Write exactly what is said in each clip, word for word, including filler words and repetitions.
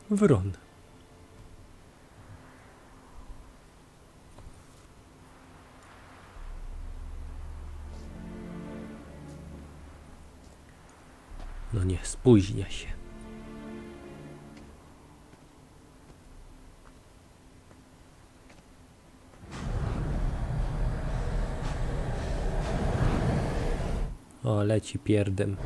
Wron. No nie, spóźnia się. O, leci pierdem.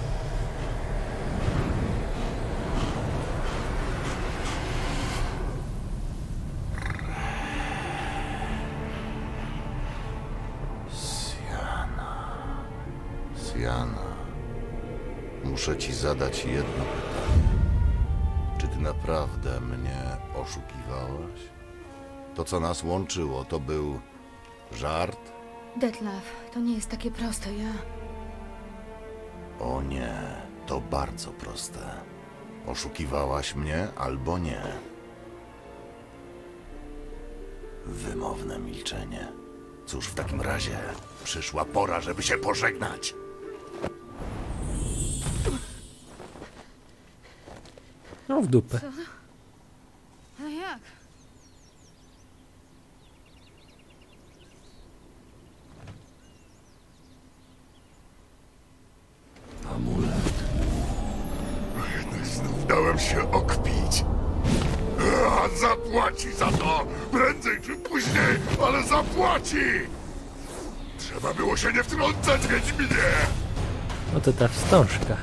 Siana. Siana. Muszę ci zadać jedno pytanie. Czy ty naprawdę mnie oszukiwałaś? To, co nas łączyło, to był żart? Detlef, to nie jest takie proste, ja... O nie, to bardzo proste. Oszukiwałaś mnie albo nie. Wymowne milczenie. Cóż, w takim razie przyszła pora, żeby się pożegnać. No w dupę. Co? Ale jak? Amulet. Jednak znów dałem się okpić. A, zapłaci za to! Prędzej czy później, ale zapłaci! Trzeba było się nie wtrącać, Wiedźminie! No to ta wstążka.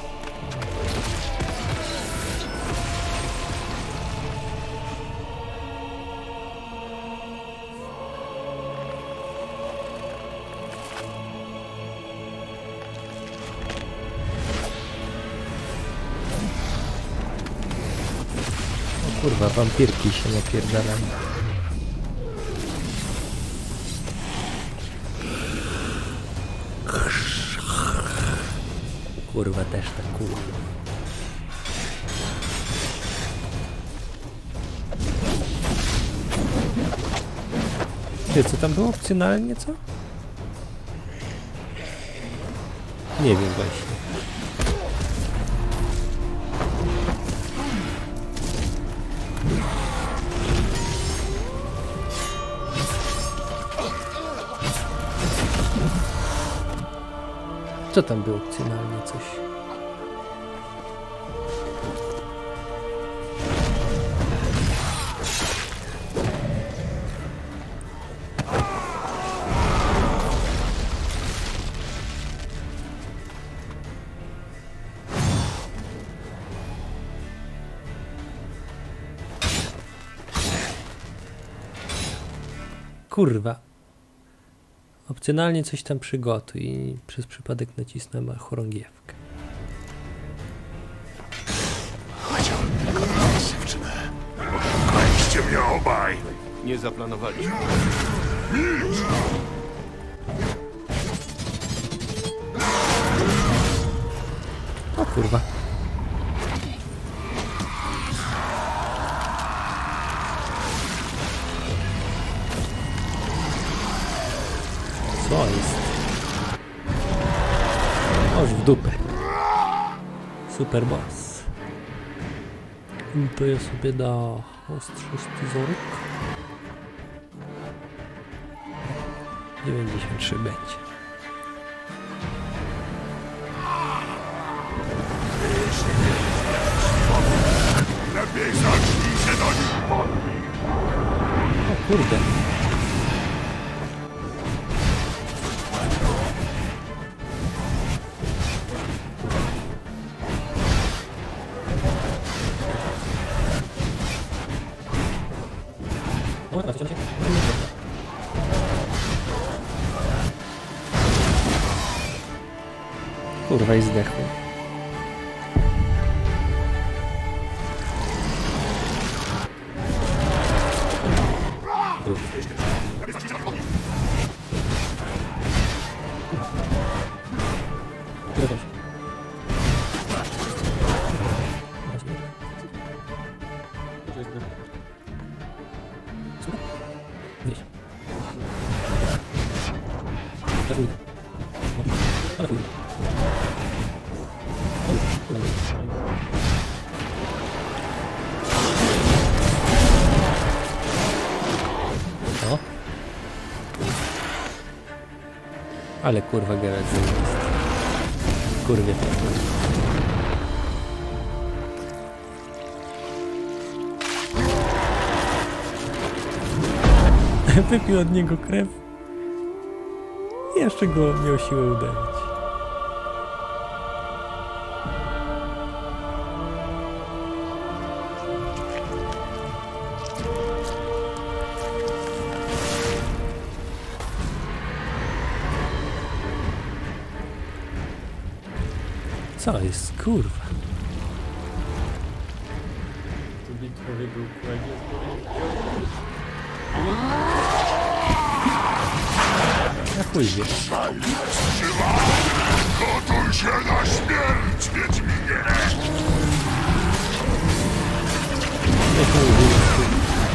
Kurwa, wampirki się napierdalają. Kurwa, też tak kurwa. Ty, co tam było opcjonalnie, co? Nie wiem właśnie. Co tam było opcjonalnie coś? Kurwa. Opcjonalnie coś tam przygotuj i przez przypadek nacisnę chorągiewkę. Chciałem tylko znaleźć dziewczynę. Kończcie mnie obaj! Nie zaplanowaliśmy. Milcz! O kurwa. Co jest? Oż w dupę. Super boss. I to ja sobie da ostrzysty zorek. dziewięćdziesiąt trzy będzie. Lepiej zacznij się do nich podbić! O kurde. Kurwa i zdechł. Ale kurwa Geralt zajebisty. Kurwie. Wypił od niego krew. I jeszcze go miał siłę uderzyć. Co jest, kurwa? Tu bitwowy był kładzie. Na chuj wie. Gotuj się na śmierć, Wiedźminie! Na chuj wie.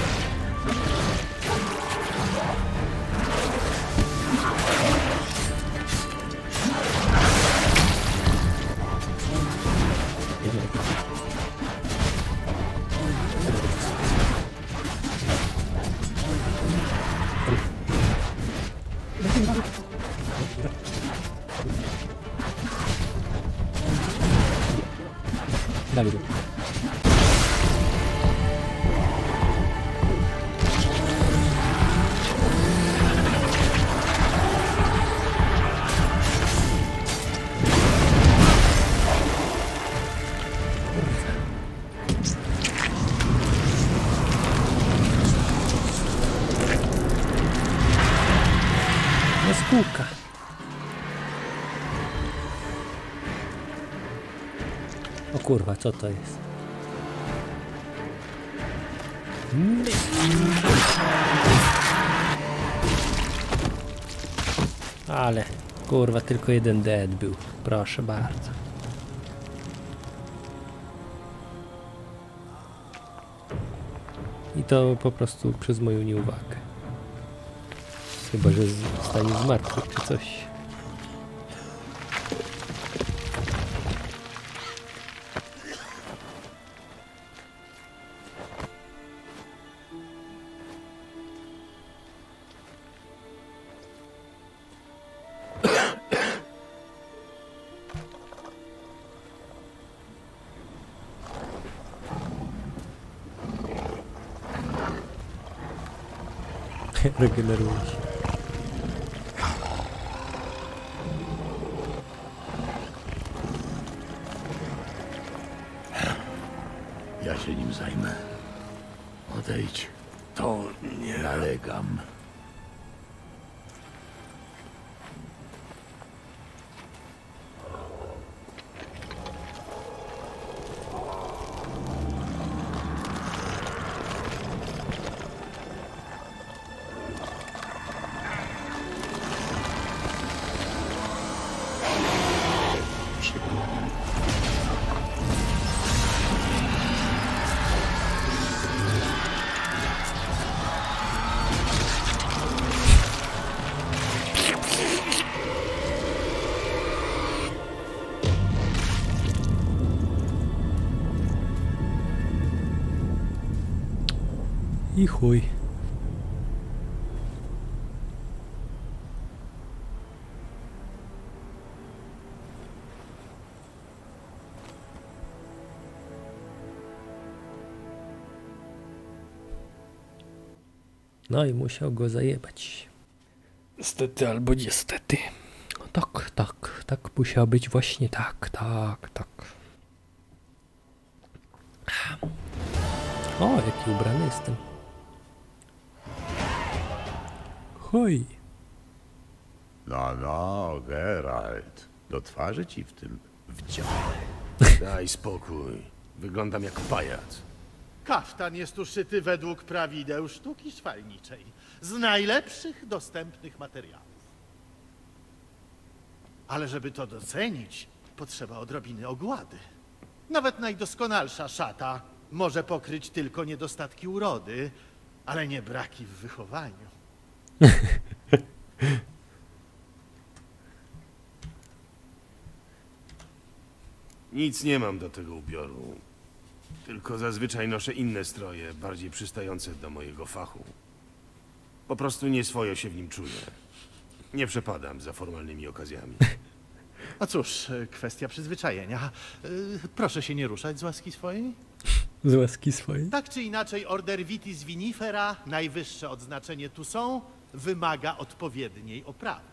Daj go. Jaskółka. O kurwa, co to jest? Ale, kurwa, tylko jeden dead był. Proszę bardzo. I to po prostu przez moją nieuwagę. Chyba, że zostanie zmartwy czy coś. Regeneruje się. Ja się nim zajmę. Odejdź. To nie... Nalegam. I chuj. No i musiał go zajebać. Niestety albo niestety. No tak, tak, tak musiał być właśnie tak, tak, tak. O, jaki ubrany jestem. Hoj. No, no, Geralt. Do twarzy ci w tym wdział. Daj spokój. Wyglądam jak pajac. Kaftan jest uszyty według prawideł sztuki szwalniczej, z najlepszych dostępnych materiałów. Ale żeby to docenić, potrzeba odrobiny ogłady. Nawet najdoskonalsza szata może pokryć tylko niedostatki urody, ale nie braki w wychowaniu. Nic nie mam do tego ubioru. Tylko zazwyczaj noszę inne stroje, bardziej przystające do mojego fachu. Po prostu nieswojo się w nim czuję. Nie przepadam za formalnymi okazjami. No cóż, e, kwestia przyzwyczajenia. E, Proszę się nie ruszać z łaski swojej. Z łaski swojej. Tak czy inaczej, order Vitis Vinifera, najwyższe odznaczenie tu są, wymaga odpowiedniej oprawy.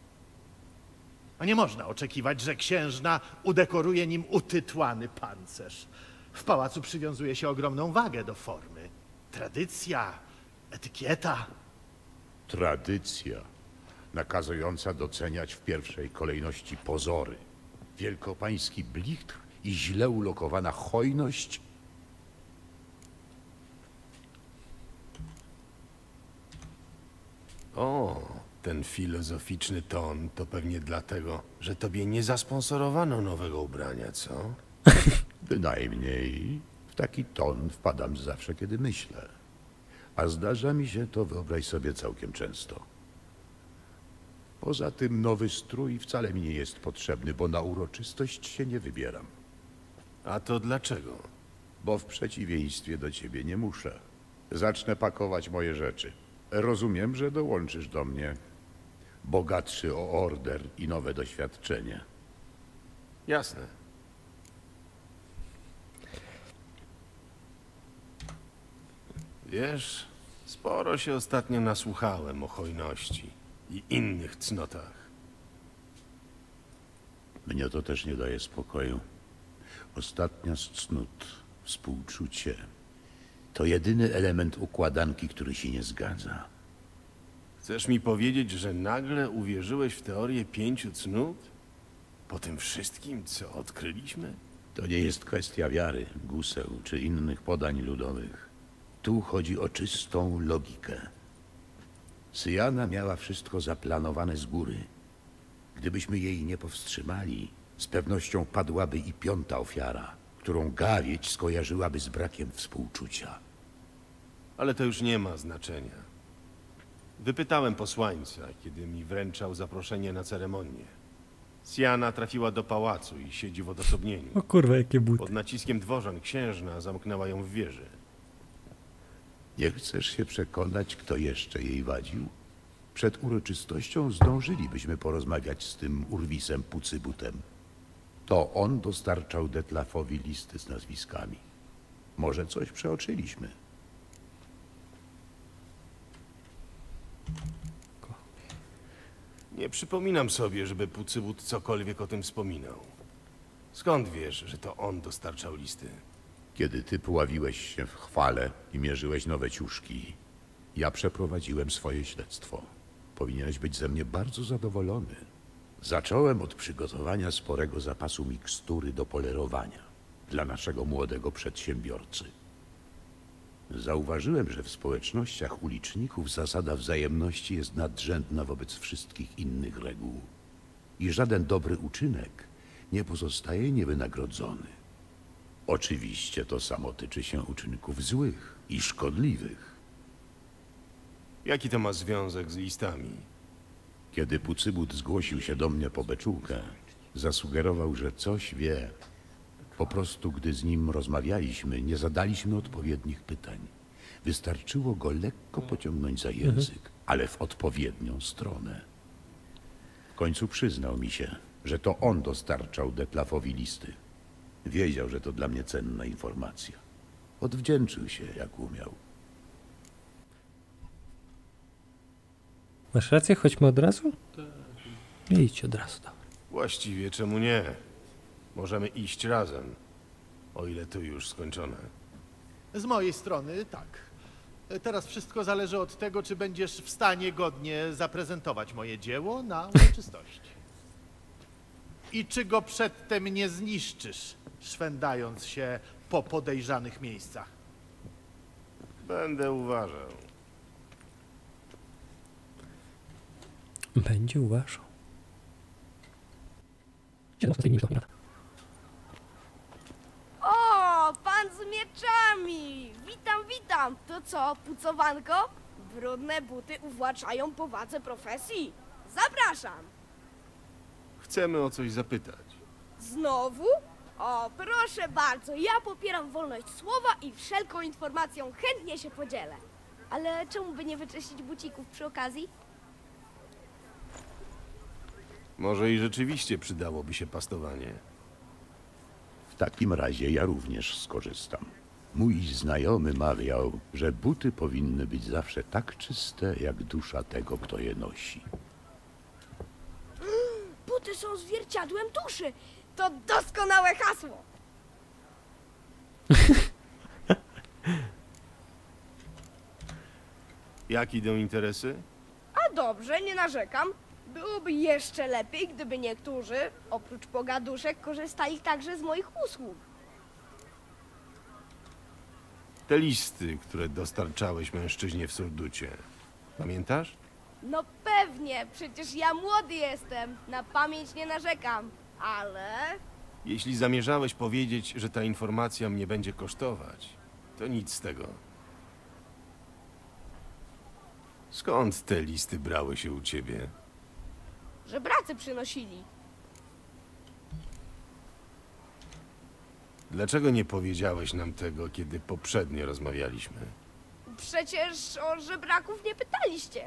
A nie można oczekiwać, że księżna udekoruje nim utytłany pancerz. W pałacu przywiązuje się ogromną wagę do formy. Tradycja, etykieta. Tradycja, nakazująca doceniać w pierwszej kolejności pozory. Wielkopański blichtr i źle ulokowana hojność. O, ten filozoficzny ton to pewnie dlatego, że tobie nie zasponsorowano nowego ubrania, co? Bynajmniej w taki ton wpadam zawsze, kiedy myślę. A zdarza mi się to, wyobraź sobie, całkiem często. Poza tym nowy strój wcale mi nie jest potrzebny, bo na uroczystość się nie wybieram. A to dlaczego? Bo w przeciwieństwie do ciebie nie muszę. Zacznę pakować moje rzeczy. Rozumiem, że dołączysz do mnie. Bogatszy o order i nowe doświadczenie. Jasne. Wiesz, sporo się ostatnio nasłuchałem o hojności i innych cnotach. Mnie to też nie daje spokoju. Ostatnia z cnót, współczucie, to jedyny element układanki, który się nie zgadza. Chcesz mi powiedzieć, że nagle uwierzyłeś w teorię pięciu cnót? Po tym wszystkim, co odkryliśmy? To nie jest kwestia wiary, guseł czy innych podań ludowych. Tu chodzi o czystą logikę. Syjana miała wszystko zaplanowane z góry. Gdybyśmy jej nie powstrzymali, z pewnością padłaby i piąta ofiara, którą gawieć skojarzyłaby z brakiem współczucia. Ale to już nie ma znaczenia. Wypytałem posłańca, kiedy mi wręczał zaproszenie na ceremonię. Siana trafiła do pałacu i siedzi w odosobnieniu. O kurwa, jakie buty. Pod naciskiem dworzan księżna zamknęła ją w wieży. Nie chcesz się przekonać, kto jeszcze jej wadził? Przed uroczystością zdążylibyśmy porozmawiać z tym urwisem Pucybutem. To on dostarczał Detlafowi listy z nazwiskami. Może coś przeoczyliśmy. Nie przypominam sobie, żeby Pucybut cokolwiek o tym wspominał. Skąd wiesz, że to on dostarczał listy? Kiedy ty pławiłeś się w chwale i mierzyłeś nowe ciuszki, ja przeprowadziłem swoje śledztwo. Powinieneś być ze mnie bardzo zadowolony. Zacząłem od przygotowania sporego zapasu mikstury do polerowania dla naszego młodego przedsiębiorcy. Zauważyłem, że w społecznościach uliczników zasada wzajemności jest nadrzędna wobec wszystkich innych reguł i żaden dobry uczynek nie pozostaje niewynagrodzony. Oczywiście to samo tyczy się uczynków złych i szkodliwych. Jaki to ma związek z listami? Kiedy Pucybut zgłosił się do mnie po beczułkę, zasugerował, że coś wie. Po prostu, gdy z nim rozmawialiśmy, nie zadaliśmy odpowiednich pytań. Wystarczyło go lekko pociągnąć za język, ale w odpowiednią stronę. W końcu przyznał mi się, że to on dostarczał Detlafowi listy. Wiedział, że to dla mnie cenna informacja. Odwdzięczył się, jak umiał. Masz rację, chodźmy od razu? Nie idź od razu, dobra. Właściwie czemu nie? Możemy iść razem, o ile to już skończone. Z mojej strony tak. Teraz wszystko zależy od tego, czy będziesz w stanie godnie zaprezentować moje dzieło na uroczystości. I czy go przedtem nie zniszczysz, szwendając się po podejrzanych miejscach. Będę uważał. Będzie uważał. O, pan z mieczami! Witam, witam! To co, pucowanko? Brudne buty uwłaczają powadze profesji. Zapraszam! Chcemy o coś zapytać. Znowu? O, proszę bardzo, ja popieram wolność słowa i wszelką informacją chętnie się podzielę. Ale czemu by nie wyczyścić bucików przy okazji? Może i rzeczywiście przydałoby się pastowanie. W takim razie ja również skorzystam. Mój znajomy mawiał, że buty powinny być zawsze tak czyste, jak dusza tego, kto je nosi. Buty są zwierciadłem duszy. To doskonałe hasło. Jak idą interesy? A dobrze, nie narzekam. Byłoby jeszcze lepiej, gdyby niektórzy, oprócz pogaduszek, korzystali także z moich usług. Te listy, które dostarczałeś mężczyźnie w Surducie. Pamiętasz? No pewnie, przecież ja młody jestem. Na pamięć nie narzekam. Ale... Jeśli zamierzałeś powiedzieć, że ta informacja mnie będzie kosztować, to nic z tego. Skąd te listy brały się u ciebie? żebracy przynosili. Dlaczego nie powiedziałeś nam tego, kiedy poprzednio rozmawialiśmy? Przecież o żebraków nie pytaliście.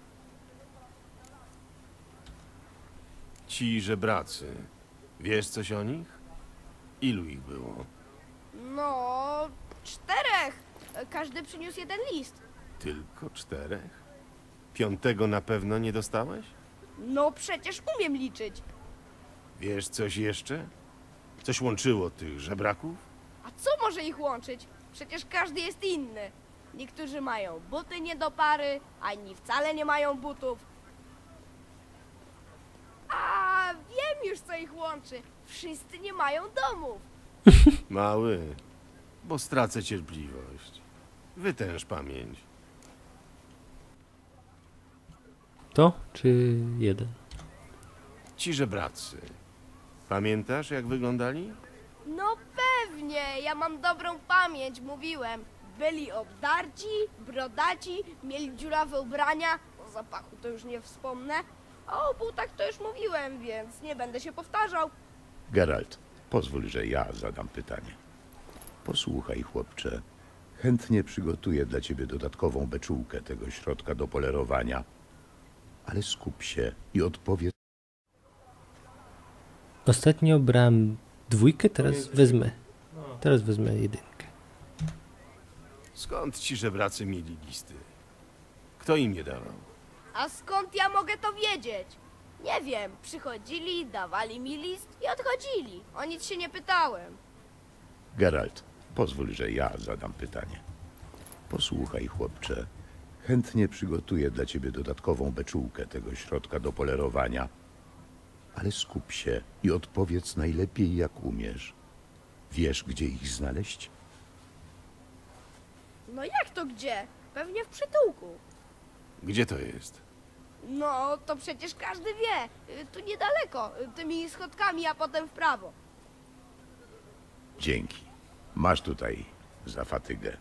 Ci żebracy, wiesz coś o nich? Ilu ich było? No, czterech. Każdy przyniósł jeden list. Tylko czterech? Piątego na pewno nie dostałeś? No przecież umiem liczyć. Wiesz coś jeszcze? Coś łączyło tych żebraków? A co może ich łączyć? Przecież każdy jest inny. Niektórzy mają buty nie do pary, a inni wcale nie mają butów. A wiem już, co ich łączy. Wszyscy nie mają domów. Mały, bo stracę cierpliwość. Wytęż pamięć. To czy jeden? Ci żebracy. Pamiętasz, jak wyglądali? No pewnie, ja mam dobrą pamięć, mówiłem. Byli obdarci, brodaci, mieli dziurawe ubrania, o zapachu to już nie wspomnę, a o butach to już mówiłem, więc nie będę się powtarzał. Geralt, pozwól, że ja zadam pytanie. Posłuchaj, chłopcze. Chętnie przygotuję dla ciebie dodatkową beczułkę tego środka do polerowania, ale skup się i odpowiedz. Ostatnio brałem dwójkę, teraz wezmę. Teraz wezmę jedynkę. Skąd ci żebracy mieli listy? Kto im je dawał? A skąd ja mogę to wiedzieć? Nie wiem, przychodzili, dawali mi list i odchodzili. O nic się nie pytałem. Geralt, pozwól, że ja zadam pytanie. Posłuchaj, chłopcze. Chętnie przygotuję dla ciebie dodatkową beczułkę tego środka do polerowania, ale skup się i odpowiedz najlepiej, jak umiesz. Wiesz, gdzie ich znaleźć? No jak to gdzie? Pewnie w przytułku. Gdzie to jest? No, to przecież każdy wie. Y, Tu niedaleko, y, tymi schodkami, a potem w prawo. Dzięki. Masz tutaj za fatygę.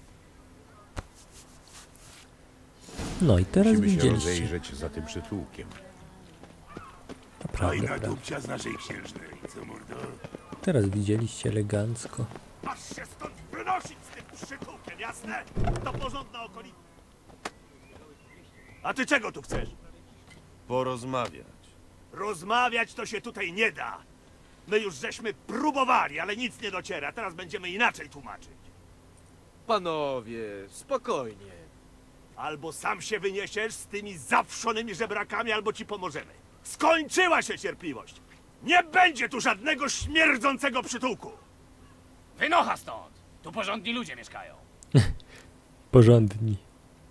No i teraz Musimy się widzieliście. rozejrzeć za tym przytułkiem. Naprawdę, prawda. dupcia z naszej księżnej, co mordo? Teraz widzieliście elegancko. Masz się stąd wynosić z tym przytułkiem, jasne? To porządna okolica. A ty czego tu chcesz? Porozmawiać. Rozmawiać to się tutaj nie da. My już żeśmy próbowali, ale nic nie dociera. Teraz będziemy inaczej tłumaczyć. Panowie, spokojnie. Albo sam się wyniesiesz z tymi zawszonymi żebrakami, albo ci pomożemy. Skończyła się cierpliwość. Nie będzie tu żadnego śmierdzącego przytułku. Wynocha stąd! Tu porządni ludzie mieszkają. Porządni.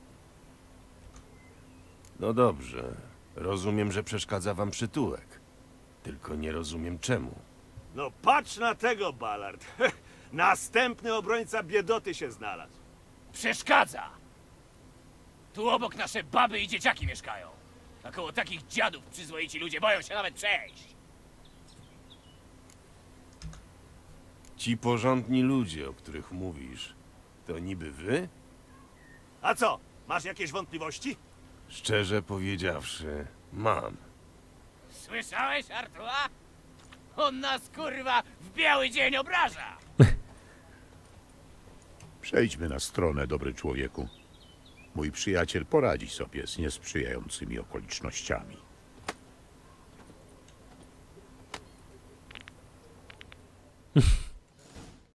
No dobrze. Rozumiem, że przeszkadza wam przytułek. Tylko nie rozumiem czemu. No patrz na tego, Ballard. Następny obrońca biedoty się znalazł. Przeszkadza! Tu obok nasze baby i dzieciaki mieszkają. A koło takich dziadów przyzwoici ludzie boją się nawet przejść. Ci porządni ludzie, o których mówisz, to niby wy? A co, masz jakieś wątpliwości? Szczerze powiedziawszy, mam. Słyszałeś, Artura? On nas, kurwa, w biały dzień obraża! Przejdźmy na stronę, dobry człowieku. Mój przyjaciel poradzi sobie z niesprzyjającymi okolicznościami. Hm.